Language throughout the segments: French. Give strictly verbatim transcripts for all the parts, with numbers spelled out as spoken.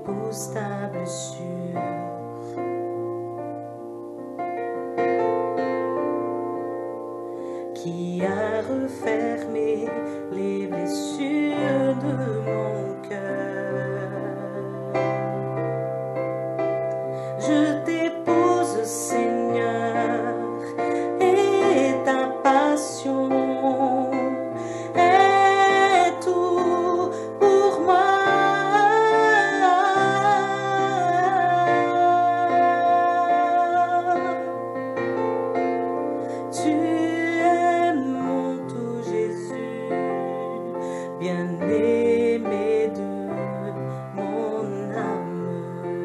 épouse ta blessure. Qui a refermé les blessures de mon cœur. Je t'épouse, Seigneur, et ta passion est tout pour moi. Tu bien-aimé de mon âme.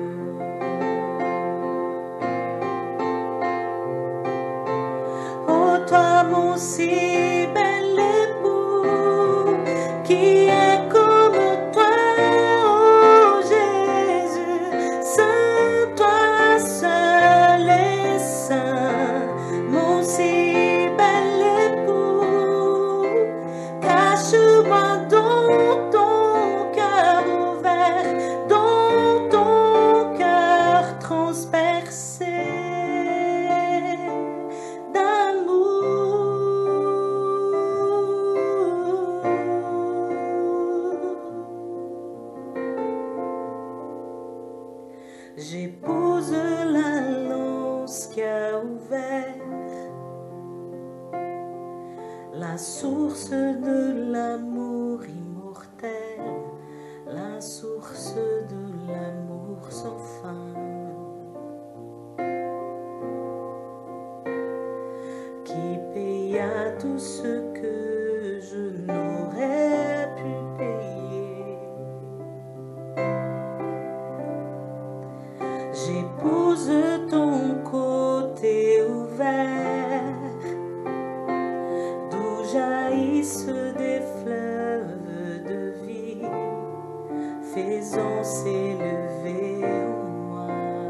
Oh, toi mon si bel époux, qui est comme toi, oh Jésus, saint, toi seul et saint, mon si bel époux, cache-moi dans ton cœur ouvert, dans ton cœur transpercé d'amour. J'épouse la lance qui a ouvert la source de l'amour immortel, la source de l'amour sans fin, qui paya tout ce que je n'aurais pu payer. J'épouse ton côté ouvert, jaillissent des fleuves de vie, faisant s'élever en moi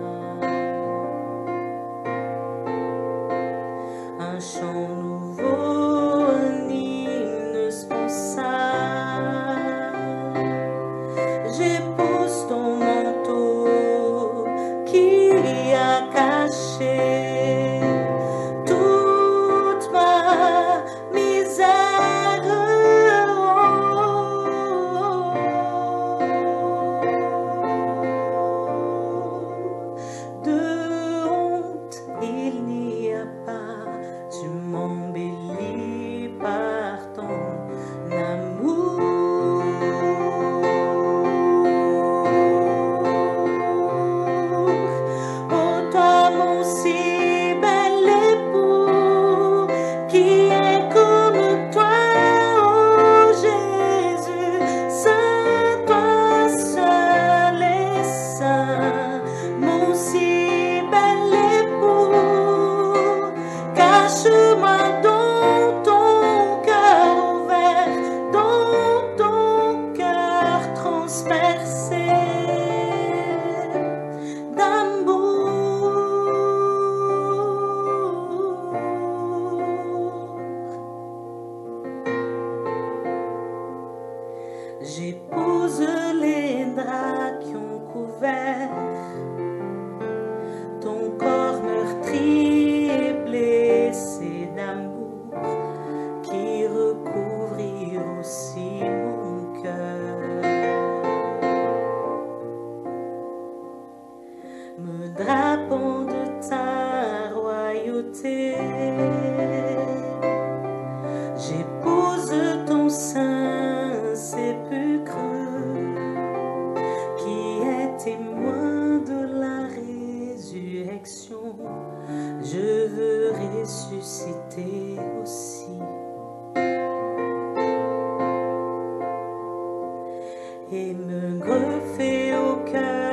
un chant nouveau, un hymne sponsal. J'épouse ton manteau qui a caché toute ma misère. De honte il n'y a pas, tu m'embellis par ton amour. Oh, toi mon si bel époux, qui est comme toi, oh Jésus, saint, toi seul et saint, mon si bel époux, cache-moi dans ton cœur ouvert, dans ton cœur transpercé d'amour. J'épouse les draps qui ont couvert ton corps meurtri et blessé d'amour, qui recouvrirent aussi mon cœur, me drapant de ta royauté. J'épouse ton saint sépulcre, qui est témoin de la résurrection. Je veux ressusciter aussi et me greffer au cœur